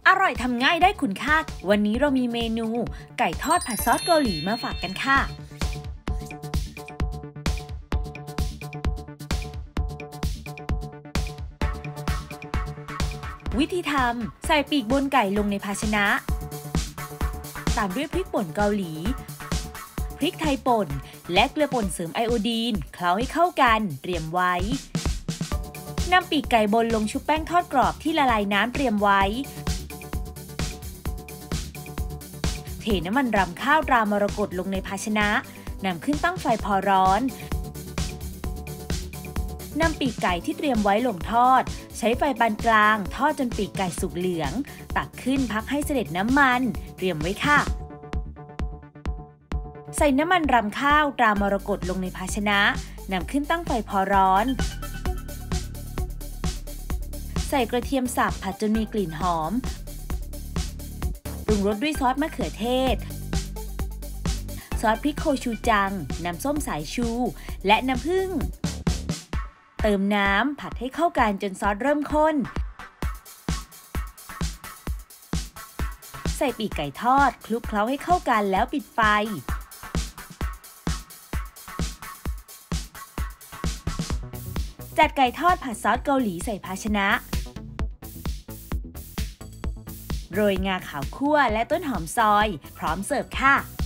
อร่อยทำง่ายได้คุณค่าวันนี้เรามีเมนูไก่ทอดผัดซอสเกาหลีมาฝากกันค่ะวิธีทำใส่ปีกบนไก่ลงในภาชนะตามด้วยพริกป่นเกาหลีพริกไทยป่นและเกลือป่นเสริมไอโอดีนเคล้าให้เข้ากันเตรียมไว้นำปีกไก่บนลงชุบแป้งทอดกรอบที่ละลายน้ำเตรียมไว้เทน้ำมันรำข้าวตรามรกตลงในภาชนะนำขึ้นตั้งไฟพอร้อนนำปีกไก่ที่เตรียมไว้ลงทอดใช้ไฟปานกลางทอดจนปีกไก่สุกเหลืองตักขึ้นพักให้เสด็จน้ำมันเตรียมไว้ค่ะใส่น้ำมันรำข้าวตรามรกตลงในภาชนะนำขึ้นตั้งไฟพอร้อนใส่กระเทียมสับผัดจนมีกลิ่นหอมปรุงรสด้วยซอสมะเขือเทศซอสพริกโคชูจังน้ำส้มสายชูและน้ำผึ้งเติมน้ำผัดให้เข้ากันจนซอสเริ่มข้นใส่ปีกไก่ทอดคลุกเคล้าให้เข้ากันแล้วปิดไฟจัดไก่ทอดผัดซอสเกาหลีใส่ภาชนะโรยงาขาวคั่วและต้นหอมซอยพร้อมเสิร์ฟค่ะ